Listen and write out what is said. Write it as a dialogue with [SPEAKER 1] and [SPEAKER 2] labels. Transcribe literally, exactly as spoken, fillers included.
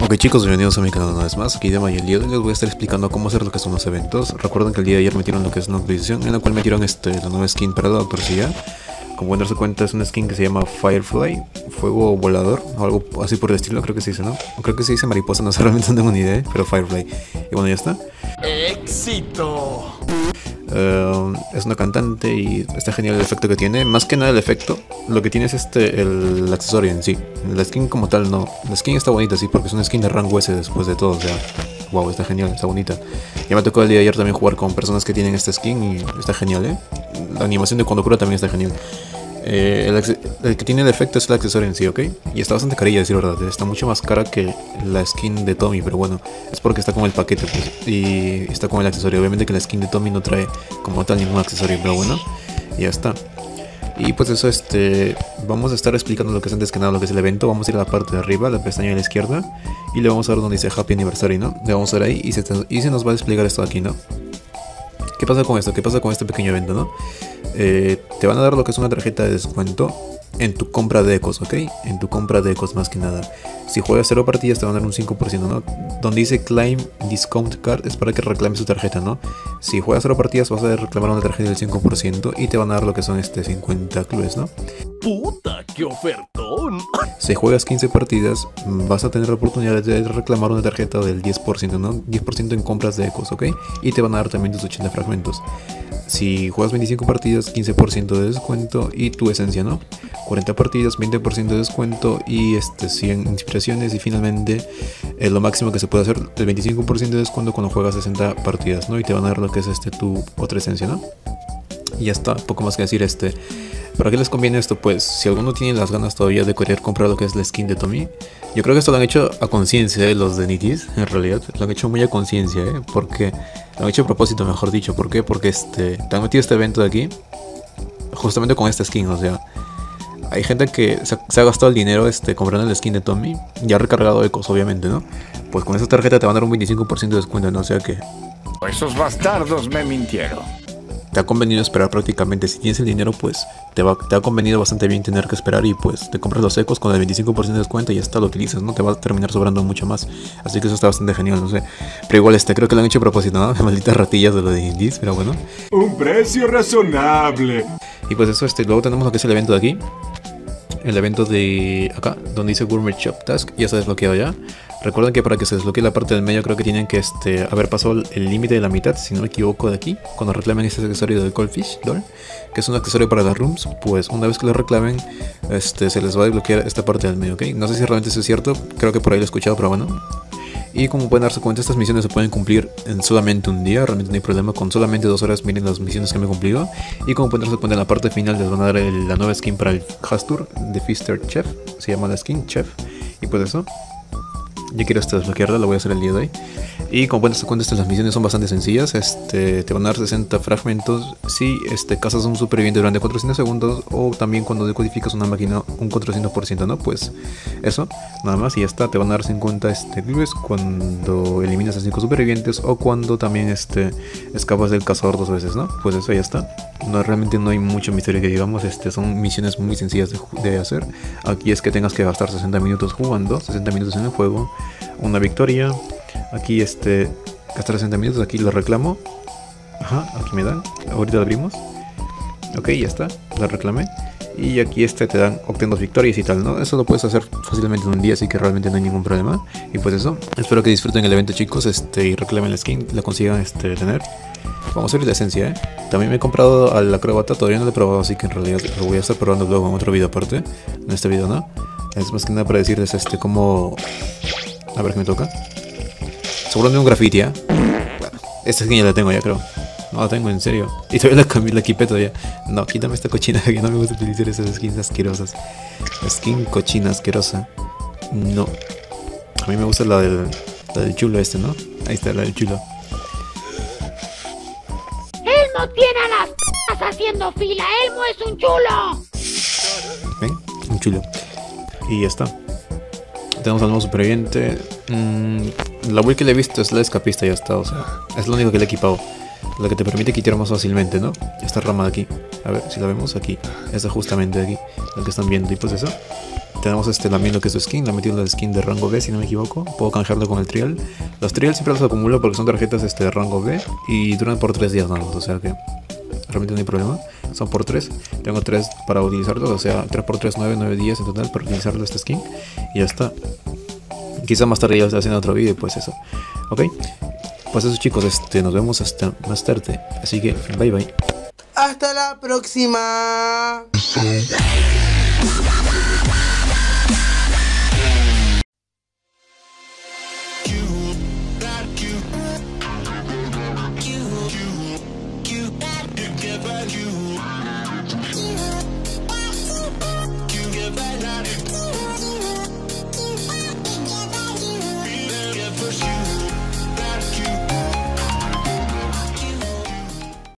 [SPEAKER 1] Ok chicos, bienvenidos a mi canal una vez más, aquí de Maya. El día de hoy les voy a estar explicando cómo hacer lo que son los eventos. Recuerden que el día de ayer metieron lo que es una actualización en la cual metieron este, la nueva skin para la Doctor Cia. Como pueden darse cuenta es una skin que se llama Firefly, fuego volador, o algo así por el estilo, creo que se dice, ¿no? O creo que se dice mariposa, no sé, realmente no tengo ni idea, pero Firefly. Y bueno, ya está.
[SPEAKER 2] ¡Éxito!
[SPEAKER 1] Uh, es una cantante y está genial el efecto que tiene. Más que nada el efecto, lo que tiene es este el accesorio en sí. La skin como tal no. La skin está bonita, sí, porque es una skin de rango S después de todo. O sea, wow, está genial, está bonita. Ya me tocó el día de ayer también jugar con personas que tienen esta skin y está genial, ¿eh? La animación de cuando cura también está genial. Eh, el, el que tiene el efecto es el accesorio en sí, ¿ok? Y está bastante carilla, decir verdad. Está mucho más cara que la skin de Tommy, pero bueno, es porque está con el paquete, pues, y está con el accesorio. Obviamente que la skin de Tommy no trae como tal ningún accesorio, pero bueno, ya está. Y pues eso, este, vamos a estar explicando lo que es antes que nada lo que es el evento. Vamos a ir a la parte de arriba, la pestaña de la izquierda, y le vamos a ver donde dice Happy Anniversary, ¿no? Le vamos a ver ahí y se, y se nos va a explicar esto aquí, ¿no? ¿Qué pasa con esto? ¿Qué pasa con este pequeño evento, no? Eh, te van a dar lo que es una tarjeta de descuento en tu compra de ecos, ¿ok? En tu compra de ecos más que nada. Si juegas cero partidas te van a dar un cinco por ciento, ¿no? Donde dice Claim Discount Card es para que reclames tu tarjeta, ¿no? Si juegas cero partidas vas a reclamar una tarjeta del cinco por ciento y te van a dar lo que son este cincuenta clubes, ¿no?
[SPEAKER 2] ¡Puta, qué ofertón!
[SPEAKER 1] Si juegas quince partidas vas a tener la oportunidad de reclamar una tarjeta del diez por ciento, ¿no? diez por ciento en compras de ecos, ¿ok? Y te van a dar también tus ochenta fragmentos. Si juegas veinticinco partidas, quince por ciento de descuento y tu esencia, ¿no? cuarenta partidas, veinte por ciento de descuento y este, cien inspiraciones. Y finalmente, eh, lo máximo que se puede hacer, el veinticinco por ciento de descuento cuando juegas sesenta partidas, ¿no? Y te van a dar lo que es este, tu otra esencia, ¿no? Y ya está, poco más que decir. este ¿Para qué les conviene esto? Pues si alguno tiene las ganas todavía de querer comprar lo que es la skin de Tommy, yo creo que esto lo han hecho a conciencia, ¿eh? Los de Nitis, en realidad, lo han hecho muy a conciencia, ¿eh? Porque lo han hecho a propósito, mejor dicho. ¿Por qué? Porque este, te han metido este evento de aquí justamente con esta skin, o sea, hay gente que se ha, se ha gastado el dinero este, comprando el skin de Tommy y ha recargado ecos, obviamente, ¿no? Pues con esta tarjeta te van a dar un veinticinco por ciento de descuento, ¿no? O sea que
[SPEAKER 2] Esos bastardos me mintieron.
[SPEAKER 1] te ha convenido esperar prácticamente. Si tienes el dinero, pues te, va, te ha convenido bastante bien tener que esperar y pues te compras los ecos con el veinticinco por ciento de descuento y ya está, lo utilizas, ¿no? Te va a terminar sobrando mucho más. Así que eso está bastante genial, no sé. Pero igual este, creo que lo han hecho a propósito, ¿no? Malditas ratillas de lo de indies, pero bueno.
[SPEAKER 3] Un precio razonable.
[SPEAKER 1] Y pues eso, este, luego tenemos lo que es el evento de aquí. El evento de acá, donde dice Gourmet Shop Task, ya está desbloqueado ya. Recuerden que para que se desbloquee la parte del medio creo que tienen que este, haber pasado el límite de la mitad, si no me equivoco, de aquí. Cuando reclamen este accesorio del Goldfish Doll, que es un accesorio para las rooms, pues una vez que lo reclamen, este, se les va a desbloquear esta parte del medio, ¿ok? No sé si realmente eso es cierto, creo que por ahí lo he escuchado, pero bueno. Y como pueden darse cuenta, estas misiones se pueden cumplir en solamente un día, realmente no hay problema, con solamente dos horas miren las misiones que me he cumplido. Y como pueden darse cuenta, en la parte final les van a dar el, la nueva skin para el Hastur de Fister Chef, se llama la skin Chef, y pues eso. Yo quiero esta desbloquearla, la voy a hacer el día de hoy. Y como pueden darse cuenta, estas las misiones son bastante sencillas. Este, te van a dar sesenta fragmentos si este, cazas a un superviviente durante cuatrocientos segundos, o también cuando decodificas una máquina un cuatrocientos por ciento, ¿no? Pues eso, nada más y ya está. Te van a dar cincuenta este, clubes cuando eliminas a cinco supervivientes o cuando también este, escapas del cazador dos veces, ¿no? Pues eso ya está. No, realmente no hay mucho misterio que digamos, este, son misiones muy sencillas de, de hacer. Aquí es que tengas que gastar sesenta minutos jugando, sesenta minutos en el juego, una victoria. Aquí este, gastar sesenta minutos, aquí lo reclamo. Ajá, aquí me dan, ahorita lo abrimos. Ok, ya está, lo reclamé. Y aquí este te dan, obtén dos victorias y tal, ¿no? Eso lo puedes hacer fácilmente en un día, así que realmente no hay ningún problema. Y pues eso, espero que disfruten el evento, chicos, este, y reclamen la skin, la consigan este, tener. Vamos a ver la esencia, ¿eh? También me he comprado al acróbata, todavía no lo he probado, así que en realidad lo voy a estar probando luego en otro video aparte. En este video, ¿no? Es más que nada para decirles este, cómo... A ver qué me toca. Seguro de un graffiti, ¿eh? Bueno, esta skin ya la tengo ya, creo. No la tengo, en serio. Y todavía la, cambié, la equipé todavía. No, quítame esta cochina, que no me gusta utilizar esas skins asquerosas. La skin cochina asquerosa. No. A mí me gusta la del, la del chulo este, ¿no? Ahí está, la del chulo.
[SPEAKER 4] ¡Elmo tiene a las p***as haciendo fila! ¡Elmo es un chulo!
[SPEAKER 1] ¿Ven? Un chulo. Y ya está. Tenemos al nuevo superviviente. Mm, la build que le he visto es la escapista, ya está. O sea, es lo único que le he equipado. La que te permite quitar más fácilmente, ¿no? Esta rama de aquí. A ver si la vemos aquí. Esta justamente de aquí. La que están viendo. Y pues eso. tenemos este también lo que es su skin. Le he metido la skin de rango B, si no me equivoco. Puedo canjearlo con el trial. Los trial siempre los acumulo porque son tarjetas este, de rango B y duran por tres días nada más, o sea que realmente no hay problema. Son por tres. Tengo tres para utilizarlos, o sea, tres por tres, nueve, nueve días en total para utilizarlo esta skin. Y ya está. Quizá más tarde ya esté haciendo otro vídeo y pues eso. Ok. Pues eso chicos, este, nos vemos hasta más tarde. Así que bye bye.
[SPEAKER 5] Hasta la próxima.